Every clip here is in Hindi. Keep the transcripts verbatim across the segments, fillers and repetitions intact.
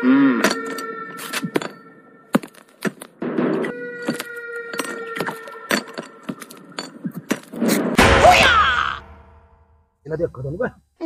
हम्म देखो तो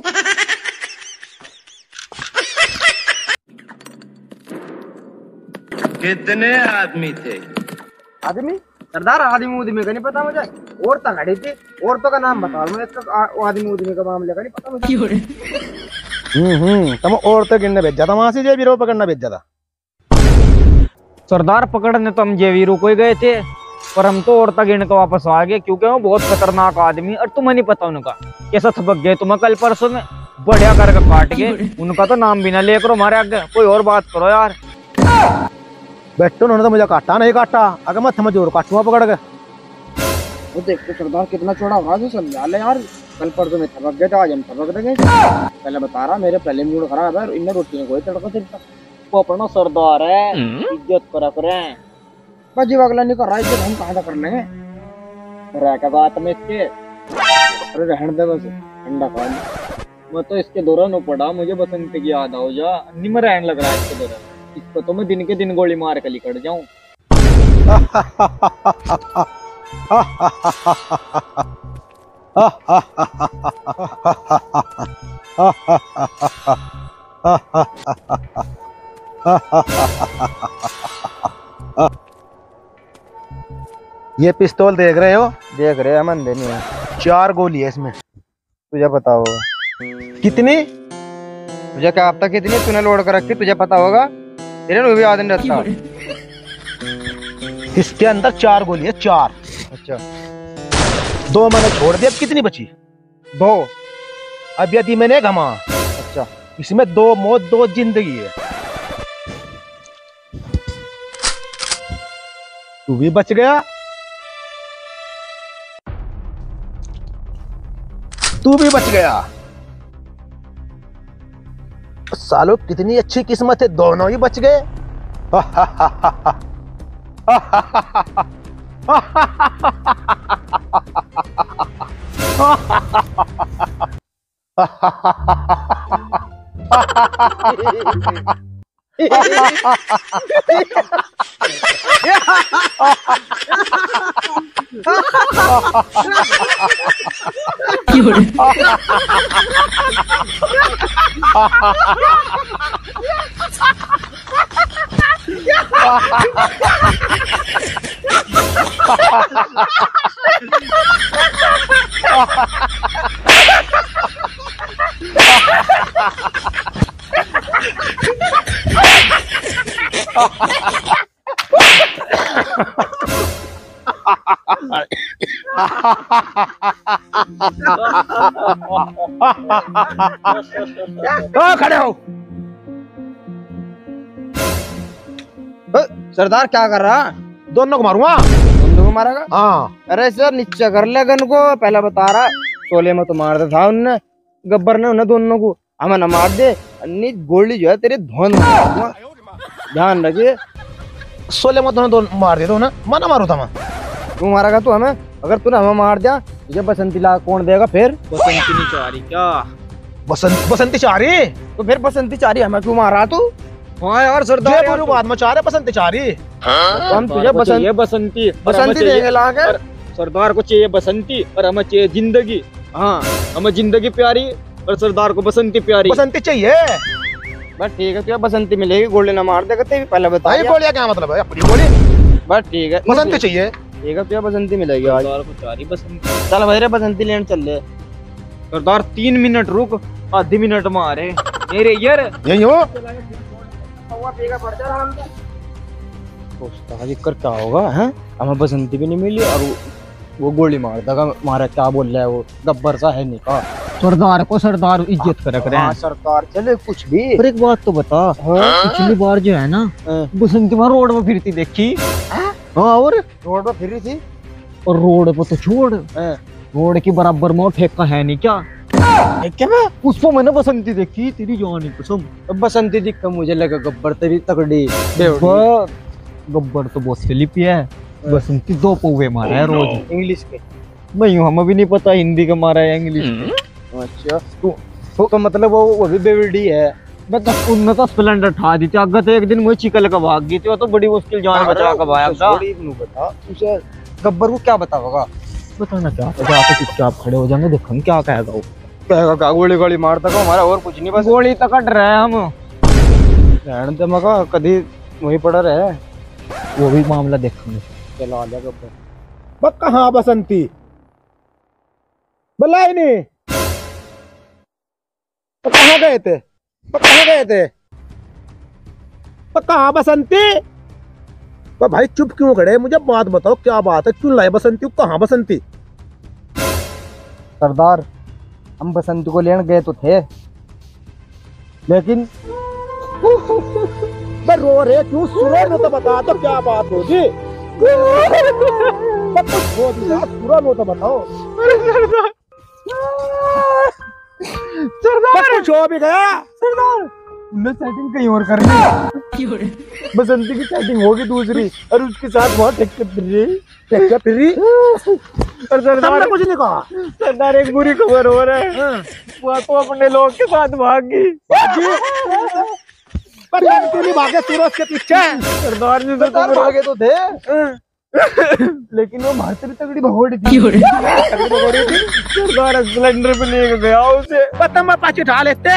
कितने आदमी थे? आदमी सरदार आदमी उदमी का नहीं पता मुझे। औरत खड़ी थी, औरतों का नाम बताओ मैं, इसका आदमी उदमी का मामले का नहीं पता मुझे। हम्म हम्म तुम औरतें गिनने भेजा था, वहां से जे वीरो पकड़ना भेजा था। सरदार पकड़ने तो हम जेवीरू को ही गए थे, पर हम तो औरता गिन के वापस आ गए क्योंकि वो बहुत खतरनाक आदमी। और तुम्हें नहीं पता उनका कैसा थपक गए तुम्हें कल परसों में, बढ़िया करके काट गए। उनका तो नाम भी ना ले करो हमारे आगे, कोई और बात करो यार। बेटो उन्होंने तो मुझे काटा नहीं काटा, अगर मैं थम जोर काटूंगा पकड़ के। वो देखो सरदार कितना छोड़ा हुआ है, समझा ले यार। कल परसों में थपक गए थे, आज हम थपक देंगे। पहले बता रहा मेरे पहले मूड खराब है, इन्हें रोटी में कोई तड़का तिड़का। वो अपना सरदार है, इज्जत करा करे। बाजी अगला नहीं कर रहा, इज्जत हम कहाँ कर लेंगे। रह का बात में इसके, अरे रहने दे बस, ठंडा खा मैं तो इसके दौरान हो पड़ा, मुझे बसंत की याद हो जा। निम रहने लग रहा है इसके दौरान, इसको तो मैं दिन के दिन गोली मार कर निकल जाऊं। ये पिस्तौल देख रहे हो? देख रहे हैं देनी है। चार गोली है इसमें। तुझे पता होगा कितनी? तुझे क्या अब तक कितनी तूने लोड कर रखी, तुझे पता होगा। तेरे को भी याद नहीं रहता। इसके अंदर चार गोली है, चार। अच्छा दो मैंने छोड़ दी, अब कितनी बची? दो। अब यदि मैंने घमा, अच्छा इसमें दो मौत दो जिंदगी है। तू भी बच गया, तू भी बच गया। सालो कितनी अच्छी किस्मत है, दोनों ही बच गए। खड़े हो। सरदार क्या कर रहा? दोनों को मारूंगा। दोनों को मारेगा? हाँ। अरे सर नीचे कर ले गन को, पहले बता रहा शोले में तो मारता था उनने, गब्बर ने उन्हें दोनों को, हमें न मार दे। अन्नी गोली जो है तेरे धोन में, ध्यान रखिए। शोले में तो मार दे दो ना, मना मारू था मैं। तू मारेगा तू हमें, अगर तूने हमें मार दिया तुझे बसंती ला कौन देगा फिर? बसंती नहीं चाह रही क्या? बसंत बसंती चाह रही तो फिर बसंती चाह रही हमें क्यों मार रहा तू? हाँ यार सरदार, पूरी बात में चाह रहे बसंती चाह रही। तो हम तुझे बसंती बसंती बसंती देंगे ला के। सरदार को चाहिए बसंती और हमें चाहिए जिंदगी। हाँ हमें जिंदगी प्यारी और सरदार को बसंती प्यारी। बसंती चाहिए। बस ठीक है, तुझे बसंती मिलेगी, गोली ना मार देगा तेरी, पहले बता। ये गोलियां क्या मतलब है? अपनी गोली। बस ठीक है, बसंती चाहिए। ठीक है तुझे बसंती मिलेगी आज। सरदार को चारी बसंती। चल भाई रे बसंती लेने चल ले। सरदार तीन मिनट रुक, आधी मिनट में आ रहे मेरे यार। यही हो कर क्या होगा है? हमें बसंती भी नहीं मिली और वो गोली मार देगा। मारा क्या बोल रहा है वो, गब्बर सा है नहीं का। सरदार को सरदार इज्जत कर रहे हैं। सरकार चले कुछ भी। पर एक बात तो बता, पिछली बार जो है ना बसंती में रोड में फिरती देखी। हाँ और रोड पर फिर रही थी, और रोड पर तो छोड़, रोड के बराबर में ठेका है नहीं क्या? क्या मैं उसको मैंने बसंती देखी, तेरी जान कसम। अब बसंती दिख मुझे लगा गब्बर तेरी तगड़ी। गब्बर तो बहुत स्लिपी है, बसंती दो पौवे मारा है रोज। इंग्लिश के नहीं हमें भी नहीं पता हिंदी का मारा है इंग्लिश के। अच्छा तो, तो मतलब वो वो भी बेवड़ी है। मैं तो उनने तो स्प्लेंडर ठा दी थी। अगर तो एक दिन मुझे चिकल का भाग गई थी, वो तो बड़ी मुश्किल जान बचा का भाग था। बता उसे गब्बर को क्या बताओगा? बताना क्या था, जाके चुपचाप खड़े हो जाएंगे, देखो क्या कहेगा वो। कहेगा का गोली गोली मारता को हमारा और कुछ नहीं, बस गोली तक कट रहे हैं हम। रहने दे मगा, कभी वही पड़ा रहे, वो भी मामला देखेंगे। चलो आ जा गब्बर। बस कहाँ बसंती बुलाई नहीं, तो कहाँ गए थे, तो कहाँ गए थे, तो कहाँ बसंती? तो भाई चुप क्यों खड़े, मुझे बात बताओ क्या बात है, क्यों लाए बसंती, कहाँ बसंती? सरदार हम बसंती को लेने गए तो थे, लेकिन मैं रो रहे क्यों, सुरो नो तो बता तो क्या बात होगी, कुछ हो सुरो नो तो बताओ। सरदार कुछ हो भी गया सरदार, उन्हें सेटिंग कहीं और करनी, बसंती की सेटिंग होगी दूसरी, और उसके साथ बहुत टेक्कर फिर रही टेक्कर फिर रही। और सरदार कुछ नहीं कहा। सरदार एक बुरी खबर हो रहा है, वो तो अपने लोग के साथ भाग गई। क्यों नहीं भागे सूरज के पीछे? सरदार जी से तो भागे तो थे, लेकिन वो मारते भी तगड़ी भगोड़ी थी, भगोड़ी थी। सरदार सिलेंडर पे लेके गया उसे, पता मैं पाछे उठा लेते।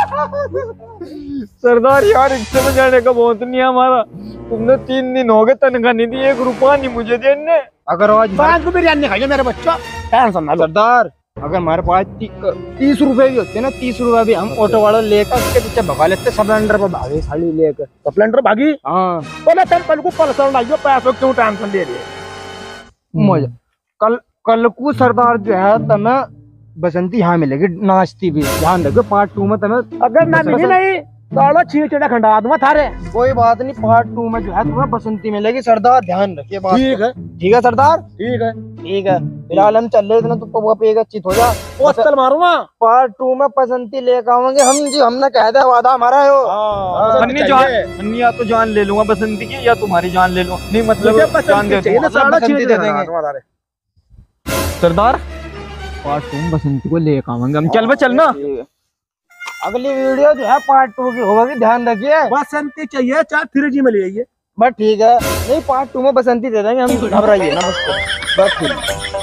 सरदार यार रिक्शे में जाने का बहुत नहीं है हमारा, तुमने तीन दिन हो गए तनख्वाह नहीं दी, एक रुपया नहीं मुझे देने। अगर आज पाँच को बिरयानी खाइए मेरे बच्चों, टेंशन ना लो। सरदार अगर हमारे पास ती, तीस रुपए भी होते ना, तीस रुपए भी हम ऑटो वाला लेकर उसके पीछे भगा लेते, स्प्लेंडर पर भागे साड़ी लेकर। स्प्लेंडर भागी? हाँ बोले तुम कल को पल्सर लाइयो, पैसों क्यों टेंशन ले रही? मजा कल कल को सरदार जो है तुम्हें बसंती यहाँ मिलेगी नाचती भी, ध्यान रखो पार्ट टू में तुम्हें। अगर ना मिली नहीं तो छीन चढ़ा खंडा दूंगा थारे। कोई बात नहीं, पार्ट टू में जो है तुम्हें बसंती मिलेगी सरदार, ध्यान रखिए बात। ठीक है ठीक है सरदार, ठीक है ठीक है। फिलहाल हम चल रहे थे ना, तो वो पे चित हो जा, पोस्टर मारूंगा। पार्ट टू में बसंती लेकर आवेंगे हम जी, हमने कह दिया वादा हमारा है वो। अन्नी जान, अन्नी या तो जान ले लूंगा बसंती की, या तुम्हारी जान ले लूंगा। नहीं मतलब जान दे दूंगा, बसंती दे देंगे सरदार। पार्ट टू में बसंती को लेकर आवेंगे हम, चल बे चलना। अगली वीडियो जो है पार्ट टू की होगी, ध्यान रखिए। बसंती चाहिए चाहे थ्री जी में ले आइए। बस ठीक है, नहीं पार्ट टू में बसंती दे देंगे हम, घबराइए ना बस, बस ठीक।